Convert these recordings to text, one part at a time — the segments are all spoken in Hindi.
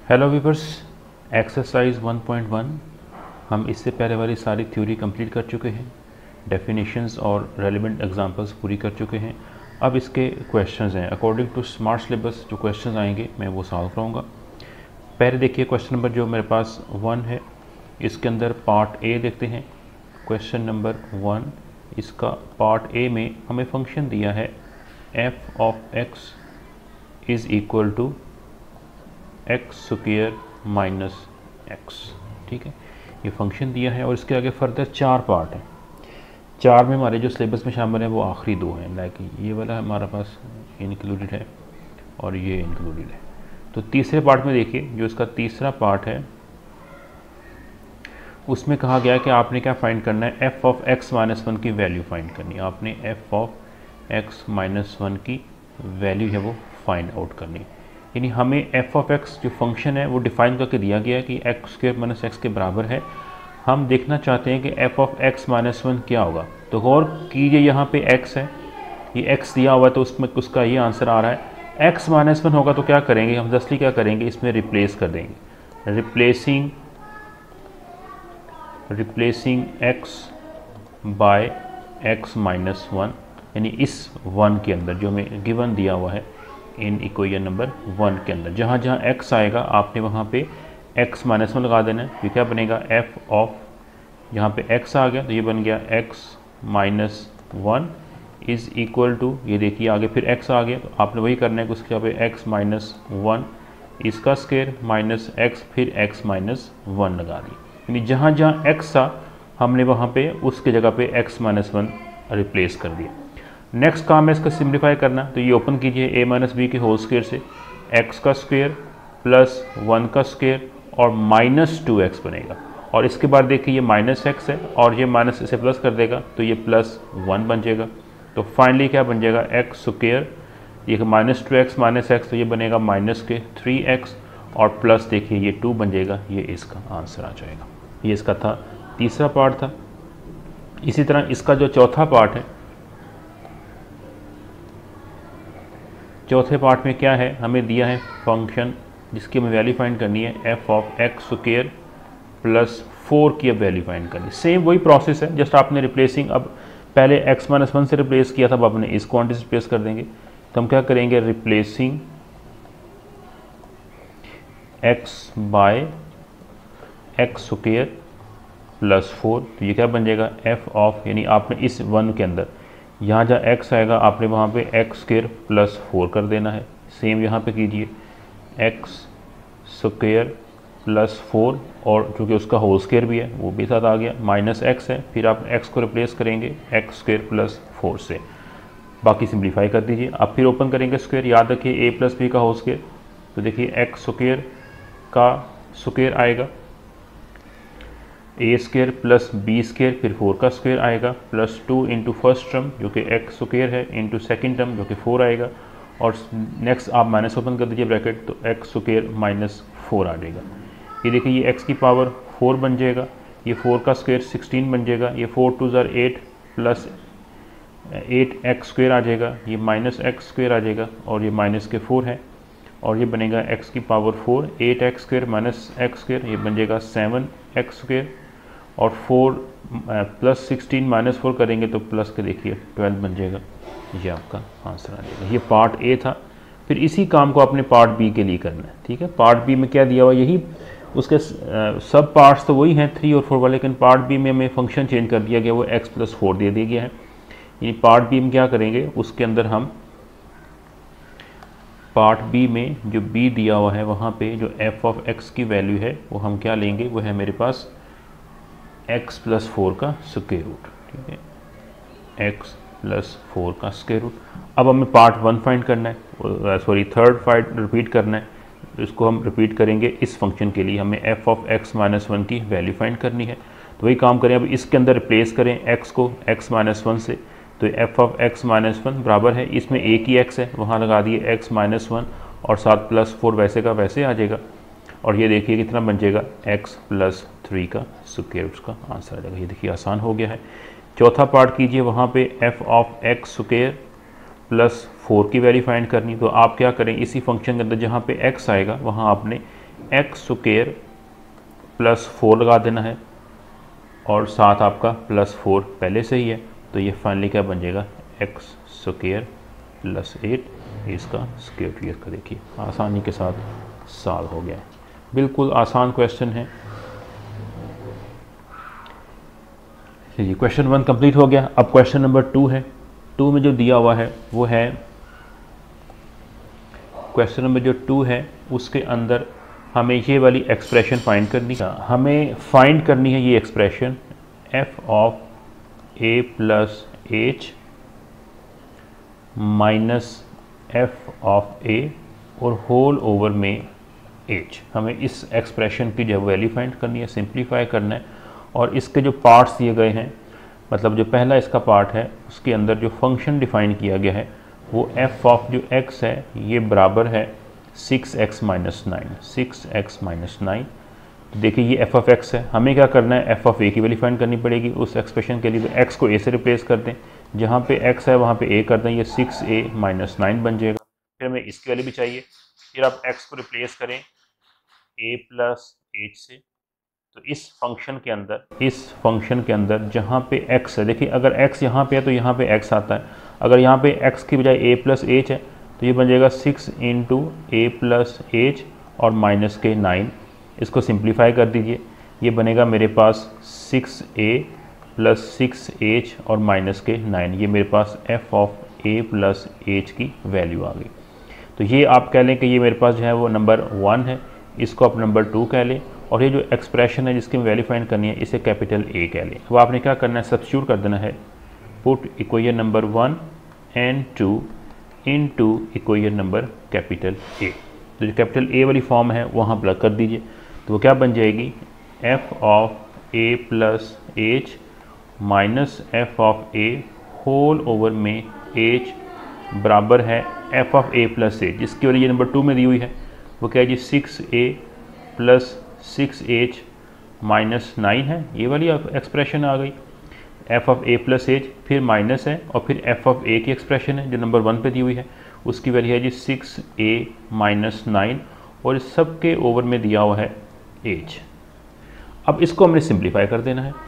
हेलो व्यूअर्स, एक्सरसाइज 1.1 हम इससे पहले वाली सारी थ्योरी कंप्लीट कर चुके हैं। डेफिनेशंस और रेलिवेंट एग्जांपल्स पूरी कर चुके हैं। अब इसके क्वेश्चंस हैं। अकॉर्डिंग टू स्मार्ट सिलेबस जो क्वेश्चंस आएंगे मैं वो सॉल्व कराऊंगा। पहले देखिए क्वेश्चन नंबर जो मेरे पास 1 है, इसके अंदर पार्ट ए देखते हैं। क्वेश्चन नंबर 1, इसका पार्ट ए में हमें फंक्शन दिया है f of x is equal to x square minus x. ठीक है, ये फंक्शन दिया है और इसके आगे फर्दर 4 पार्ट हैं। 4 में हमारे जो सिलेबस में शामिल है वो आखिरी 2 हैं, लाइक ये वाला हमारे पास इंक्लूडेड है और ये इंक्लूडेड है। तो तीसरे पार्ट में देखिए, जो इसका तीसरा पार्ट है उसमें कहा गया है कि आपने क्या फाइंड करना है, एफ ऑफ एक्स माइनस 1 की वैल्यू फाइंड करनी है। आपने एफ ऑफ एक्स माइनस 1 की वैल्यू है वो फाइंड आउट करनी है। यानी हमें एफ ऑफ एक्स जो फंक्शन है वो डिफाइन करके दिया गया है कि एक्स स्क्वायर माइनस एक्स के बराबर है। हम देखना चाहते हैं कि एफ ऑफ एक्स माइनस 1 क्या होगा। तो गौर कीजिए, यहाँ पे एक्स है, ये एक्स दिया हुआ है तो उसमें उसका ये आंसर आ रहा है। एक्स माइनस 1 होगा तो क्या करेंगे हम, जस्टली क्या करेंगे, इसमें रिप्लेस कर देंगे। Replacing x by x minus 1, यानी इस 1 के अंदर जो हमें गिवन दिया हुआ है इन इक्वेशन नंबर 1 के अंदर जहाँ जहाँ x आएगा आपने वहाँ पे x माइनस 1 लगा देना है। ये क्या बनेगा, f ऑफ, यहाँ पे x आ गया तो ये बन गया x minus 1 is equal to, ये देखिए आगे फिर x आ गया तो आपने वही करना है कि उसके यहाँ पे x माइनस 1 इसका स्क्वायर माइनस x फिर x माइनस 1 लगा दी। यानी जहाँ जहाँ x था हमने वहाँ पे उसके जगह पे x माइनस 1 रिप्लेस कर दिया। नेक्स्ट काम है इसका सिंप्लीफाई करना। तो ये ओपन कीजिए, a माइनस बी के होल स्क्वायर से x का स्क्वायर प्लस 1 का स्क्वायर और माइनस 2x बनेगा। और इसके बाद देखिए ये माइनस x है और ये माइनस इसे प्लस कर देगा तो ये प्लस 1 बन जाएगा। तो फाइनली क्या बन जाएगा, x स्क्वायर, ये माइनस 2x माइनस x तो ये बनेगा माइनस के 3x और प्लस देखिए ये 2 बन जाएगा। ये इसका आंसर आ जाएगा। ये इसका था तीसरा पार्ट था। इसी तरह इसका जो चौथा पार्ट है, चौथे पार्ट में क्या है, हमें दिया है फंक्शन जिसकी हमें वैल्यू फाइंड करनी है f of x square plus 4 की अब वैल्यू फाइंड करनी है। सेम वही प्रोसेस है, जस्ट आपने रिप्लेसिंग, अब पहले x माइनस 1 से रिप्लेस किया था, अब आपने इस क्वांटिटी से रिप्लेस कर देंगे। तो हम क्या करेंगे, replacing x by x square plus 4, तो ये क्या बन जाएगा, एफ ऑफ, यानी आपने इस 1 के अंदर यहाँ जहाँ x आएगा आपने वहाँ पे एक्स स्क्वायर प्लस 4 कर देना है। सेम यहाँ पे कीजिए, एक्स स्क्वायर प्लस 4 और चूँकि उसका होल स्क्वायर भी है वो भी साथ आ गया, माइनस x है, फिर आप x को रिप्लेस करेंगे एक्स स्क्वायर प्लस 4 से। बाकी सिंप्लीफाई कर दीजिए। अब फिर ओपन करेंगे स्क्वायर, याद रखिए a प्लस बी का होल स्क्वायर, तो देखिए एक्स स्क्वायर का स्क्वायर आएगा, a square plus b square फिर 4 का स्क्वायर आएगा प्लस 2 इंटू फर्स्ट टर्म जो कि एक्स स्क्वायर है इंटू सेकेंड टर्म जो कि 4 आएगा। और नेक्स्ट आप माइनस ओपन कर दीजिए ब्रैकेट, तो एक्स स्क्वायर माइनस 4 आ जाएगा। ये देखिए ये एक्स की पावर 4 बन जाएगा, ये 4 का स्क्वायर 16 बन जाएगा, ये 4 2 ज़ार 8 प्लस 8 एक्स स्क्वायर आ जाएगा, ये माइनस एक्स स्क्वायर आ जाएगा और ये माइनस के 4 है और ये बनेगा एक्स की power 4, 8 x square minus x square, ये बन जाएगा 7 एक्स स्क्वायर और 4 प्लस 16 माइनस 4 करेंगे तो प्लस के देखिए 12 बन जाएगा। ये आपका आंसर आ जाएगा। ये पार्ट ए था। फिर इसी काम को आपने पार्ट बी के लिए करना है। ठीक है, पार्ट बी में क्या दिया हुआ, यही उसके सब पार्ट्स तो वही हैं 3 और 4 वाले, लेकिन पार्ट बी में हमें फंक्शन चेंज कर दिया गया, वो x प्लस 4 दे दिया गया है। यानी पार्ट बी में क्या करेंगे, उसके अंदर हम पार्ट बी में जो b दिया हुआ है वहाँ पे जो f ऑफ x की वैल्यू है वो हम क्या लेंगे, वो है मेरे पास x प्लस 4 का स्क्वायर रूट। ठीक है, x प्लस 4 का स्क्वायर रूट। अब हमें पार्ट 1 फाइंड करना है, सॉरी थर्ड फाइंड रिपीट करना है। तो इसको हम रिपीट करेंगे, इस फंक्शन के लिए हमें f ऑफ x माइनस 1 की वैल्यू फाइंड करनी है। तो वही काम करें, अब इसके अंदर रिप्लेस करें x को x माइनस 1 से, तो f ऑफ x माइनस 1 बराबर है, इसमें एक ही x है वहाँ लगा दिए x माइनस 1 और साथ प्लस 4 वैसे का वैसे आ जाएगा। और ये देखिए कितना बन जाएगा, x प्लस 3 का स्क्वायर रूट का आंसर आ जाएगा। ये देखिए आसान हो गया है। चौथा पार्ट कीजिए, वहाँ पे f of x square plus 4 की वैल्यू फाइंड करनी। तो आप क्या करें, इसी फंक्शन के अंदर जहाँ पे x आएगा वहाँ आपने एक्स स्क्वायर प्लस 4 लगा देना है और साथ आपका प्लस 4 पहले से ही है, तो ये फाइनली क्या बन जाएगा एक्स स्क्वायर प्लस 8 इसका स्क्वायर रूट। इसका देखिए आसानी के साथ सॉल्व हो गया है, बिल्कुल आसान क्वेश्चन है। चलिए क्वेश्चन 1 कंप्लीट हो गया। अब क्वेश्चन नंबर 2 है। 2 में जो दिया हुआ है वो है क्वेश्चन नंबर जो 2 है उसके अंदर हमें ये वाली एक्सप्रेशन फाइंड करनी है। हमें फाइंड करनी है ये expression f of a plus h minus f of a और होल ओवर में h। हमें इस एक्सप्रेशन की जो वैल्यू फाइंड करनी है, सिंप्लीफाई करना है। और इसके जो पार्ट्स दिए गए हैं, मतलब जो पहला इसका पार्ट है उसके अंदर जो फंक्शन डिफाइन किया गया है वो f ऑफ जो x है ये बराबर है 6x माइनस 9। 6x माइनस 9, देखिए ये f ऑफ x है। हमें क्या करना है, f ऑफ a की वैल्यू फाइंड करनी पड़ेगी उस एक्सप्रेशन के लिए। तो x को a से रिप्लेस कर दें, जहाँ पे x है वहाँ पे a कर दें, ये 6a माइनस 9 बन जाएगा। फिर हमें इसकी वैल्यू भी चाहिए, फिर आप x को रिप्लेस करें a प्लस एच से। तो इस फंक्शन के अंदर जहाँ पे x है, देखिए अगर x यहाँ पे है तो यहाँ पे x आता है। अगर यहाँ पे x की बजाय a प्लस एच है तो ये बन जाएगा 6 इंटू ए प्लस एच और माइनस के 9। इसको सिंप्लीफाई कर दीजिए, ये बनेगा मेरे पास 6a प्लस 6h और माइनस के 9। ये मेरे पास f of a plus h की वैल्यू आ गई। तो ये आप कह लें कि ये मेरे पास जो है वो नंबर 1 है, इसको आप नंबर 2 कह लें। और ये जो एक्सप्रेशन है जिसकी वैल्यू फाइंड करनी है इसे कैपिटल A कह लें। अब आपने क्या करना है, सब्स्टिट्यूट कर देना है, put equation number 1 and 2 into equation number capital A। तो जो कैपिटल A वाली फॉर्म है वहाँ प्लग कर दीजिए, तो वो क्या बन जाएगी f of a plus h minus f of a whole over में h बराबर है f of a plus h, जिसकी वैल्यू ये नंबर 2 में दी हुई है। वो क्या है जी 6a प्लस 6h माइनस 9 है, ये वाली एक्सप्रेशन आ गई। f of a plus h फिर माइनस है और फिर f ऑफ a की एक्सप्रेशन है जो नंबर 1 पे दी हुई है, उसकी वैल्यू है जी 6a माइनस 9 और इस सब के ओवर में दिया हुआ है h। अब इसको हमने सिंप्लीफाई कर देना है,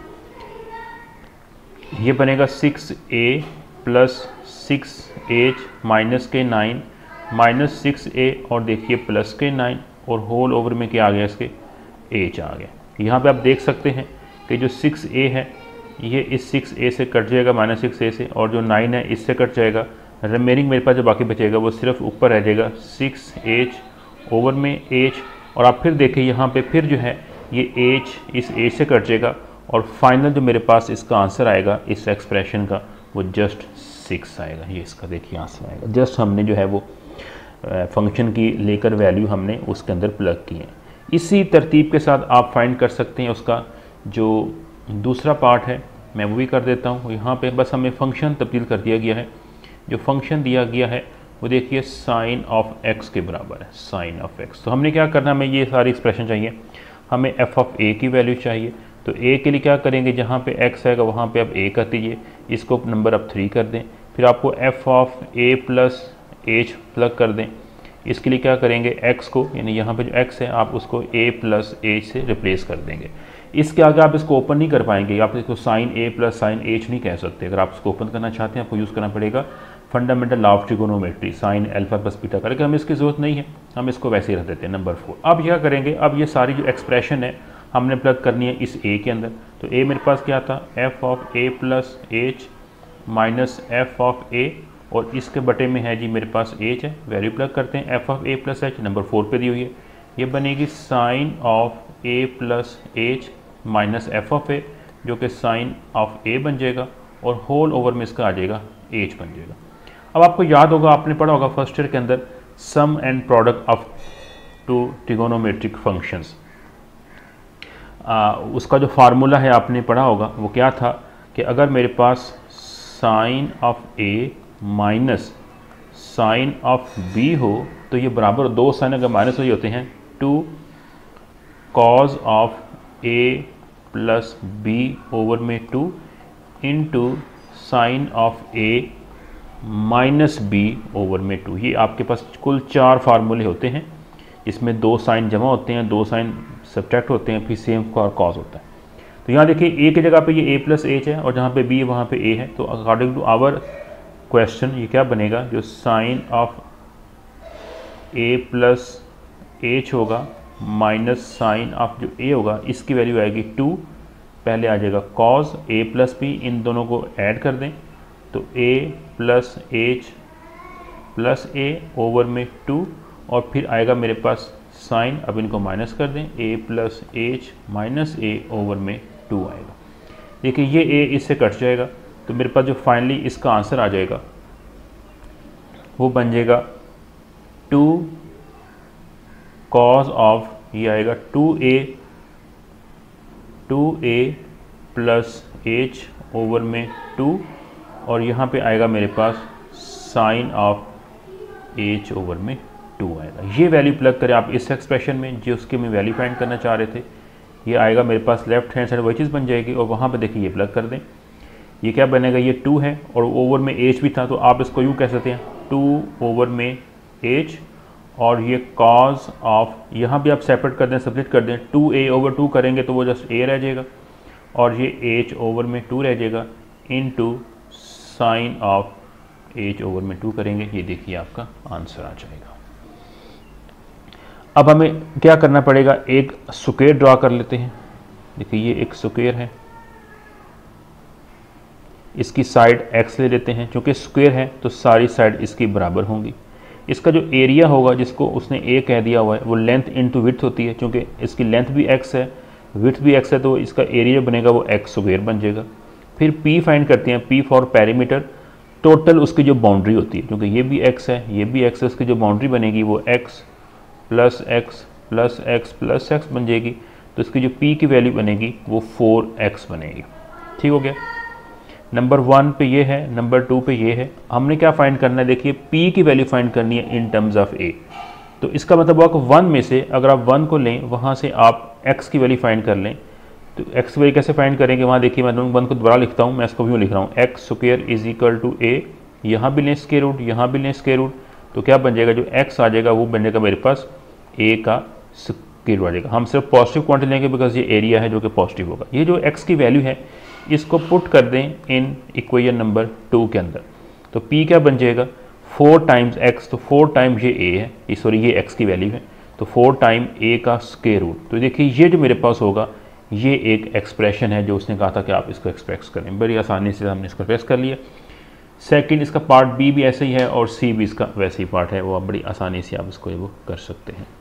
ये बनेगा 6a प्लस 6h माइनस के 9 माइनस 6a और देखिए प्लस के 9 और होल ओवर में क्या आ गया, इसके h आ गया। यहाँ पे आप देख सकते हैं कि जो 6a है ये इस 6a से कट जाएगा माइनस 6a से, और जो 9 है इससे कट जाएगा। रिमेनिंग मेरे पास जो बाकी बचेगा वो सिर्फ ऊपर रह जाएगा 6h ओवर में h। और आप फिर देखें यहाँ पे फिर जो है ये h इस h से कट जाएगा और फाइनल जो मेरे पास इसका आंसर आएगा इस एक्सप्रेशन का वो जस्ट 6 आएगा। ये इसका देखिए आंसर आएगा, जस्ट हमने जो है वो फंक्शन की लेकर वैल्यू हमने उसके अंदर प्लग की है। इसी तरतीब के साथ आप फाइंड कर सकते हैं उसका जो दूसरा पार्ट है, मैं वो भी कर देता हूँ। यहाँ पे बस हमें फंक्शन तब्दील कर दिया गया है, जो फंक्शन दिया गया है वो देखिए साइन ऑफ x के बराबर है, साइन ऑफ x। तो हमने क्या करना, हमें ये सारी एक्सप्रेशन चाहिए, हमें f ऑफ a की वैल्यू चाहिए। तो a के लिए क्या करेंगे, जहाँ पे x आएगा वहाँ पे आप a कर दीजिए, इसको नंबर आप 3 कर दें। फिर आपको f of a plus h plug कर दें। इसके लिए क्या करेंगे, x को यानी यहाँ पे जो x है आप उसको a प्लस एच से रिप्लेस कर देंगे। इसके आगे आप इसको ओपन नहीं कर पाएंगे, आप इसको sine a plus sine h नहीं कह सकते। अगर आप इसको ओपन करना चाहते हैं आपको यूज़ करना पड़ेगा fundamental law of trigonometry, sine alpha plus beta का, लेकिन हमें इसकी ज़रूरत नहीं है, हम इसको वैसे ही रख देते हैं नंबर 4। अब क्या करेंगे, अब ये सारी जो एक्सप्रेशन है हमने प्लग करनी है इस a के अंदर। तो a मेरे पास क्या था, f of a plus h minus f of a, और इसके बटे में है जी मेरे पास h है, वैल्यू प्लग करते हैं f of a plus h number 4 पे दी हुई है। ये बनेगी sine of a plus h minus f of a, जो कि साइन ऑफ a बन जाएगा और होल ओवर में इसका आ जाएगा h बन जाएगा। अब आपको याद होगा, आपने पढ़ा होगा फर्स्ट ईयर के अंदर sum and product of two trigonometric functions, उसका जो फार्मूला है आपने पढ़ा होगा, वो क्या था कि अगर मेरे पास sine of a minus sine of b हो तो ये बराबर, दो साइन अगर माइनस हो होते हैं, 2 cos of a plus b over में 2 into sine of a minus b over में 2। ये आपके पास कुल 4 फार्मूले होते हैं इसमें 2 साइन जमा होते हैं, 2 साइन सब्ट्रैक्ट होते हैं, फिर सेम कॉज होता है। तो यहाँ देखिए ए की जगह पे ये a प्लस एच है और जहाँ पे b है वहाँ पे a है। तो अकॉर्डिंग टू आवर क्वेश्चन ये क्या बनेगा, जो sine of a plus h होगा माइनस साइन ऑफ जो a होगा, इसकी वैल्यू आएगी 2। पहले आ जाएगा कॉज a प्लस b, इन दोनों को ऐड कर दें तो a plus h plus a over में 2, और फिर आएगा मेरे पास साइन, अब इनको माइनस कर दें, a plus h minus a over में 2 आएगा। देखिए ये a इससे कट जाएगा, तो मेरे पास जो फाइनली इसका आंसर आ जाएगा वो बन जाएगा 2 कॉज ऑफ, ये आएगा 2a प्लस एच ओवर में 2, और यहाँ पे आएगा मेरे पास साइन ऑफ एच ओवर में 2 आएगा। ये वैल्यू प्लग करें आप इस एक्सप्रेशन में जो उसके में वैल्यू फाइंड करना चाह रहे थे, ये आएगा मेरे पास लेफ्ट हैंड साइड वही चीज़ बन जाएगी, और वहाँ पे देखिए ये प्लग कर दें, ये क्या बनेगा, ये 2 है और ओवर में एच भी था, तो आप इसको यूँ कह सकते हैं 2 ओवर में एच, और ये कॉज ऑफ, यहाँ भी आप सेपरेट कर दें, सब्ट्रैक्ट कर दें, 2a ओवर 2 करेंगे तो वो जस्ट a रह जाएगा, और ये h ओवर में 2 रह जाएगा, into sine of h over में 2 करेंगे, ये देखिए आपका आंसर आ जाएगा। अब हमें क्या करना पड़ेगा, एक स्क्वायर ड्रा कर लेते हैं। देखिए ये एक स्क्वायर है, इसकी साइड x ले लेते हैं, क्योंकि स्क्वायर है तो सारी साइड इसकी बराबर होंगी। इसका जो एरिया होगा जिसको उसने a कह दिया हुआ है वो लेंथ इनटू विड्थ होती है, क्योंकि इसकी लेंथ भी x है विड्थ भी x है, तो इसका एरिया जो बनेगा वो x स्क्वायर बन जाएगा। फिर p फाइंड करते हैं, p फॉर पेरीमीटर, टोटल उसकी जो बाउंड्री होती है, क्योंकि ये भी x है ये भी x है, उसकी जो बाउंड्री बनेगी वो x plus x plus x plus x बन जाएगी, तो इसकी जो p की वैल्यू बनेगी वो 4x बनेगी। ठीक हो गया, नंबर 1 पे ये है, नंबर 2 पे ये है। हमने क्या फाइंड करना है, देखिए p की वैल्यू फाइंड करनी है इन टर्म्स ऑफ a, तो इसका मतलब हुआ कि 1 में से अगर आप 1 को लें वहाँ से आप x की वैल्यू फाइंड कर लें, तो x की वैल्यू कैसे फाइंड करेंगे, वहाँ देखिए मैं 1 को दोबारा लिखता हूँ, मैं इसको भी लिख रहा हूँ, x square is equal to a, यहाँ भी लें स्क्वायर रूट, यहाँ भी लें स्क्वायर रूट, तो क्या बन जाएगा, जो x आ जाएगा वो बन जाएगा मेरे पास a का स्क्वायर रूट आ जाएगा। हम सिर्फ पॉजिटिव क्वांटिटी लेंगे बिकॉज ये एरिया है जो कि पॉजिटिव होगा। ये जो x की वैल्यू है इसको पुट कर दें इन इक्वेशन नंबर 2 के अंदर, तो p क्या बन जाएगा 4 टाइम्स x, तो 4 टाइम ये a है, ये सॉरी ये x की वैल्यू है, तो 4 टाइम a का स्क्वायर रूट। तो देखिए ये जो मेरे पास होगा ये एक एक्सप्रेशन है जो उसने कहा था कि आप इसको एक्सप्रेस करें, बड़ी आसानी से हमने इसको एक्सप्रेस कर लिया। सेकंड इसका पार्ट b भी ऐसे ही है और c भी इसका वैसे ही पार्ट है, वो आप बड़ी आसानी से आप इसको वो कर सकते हैं।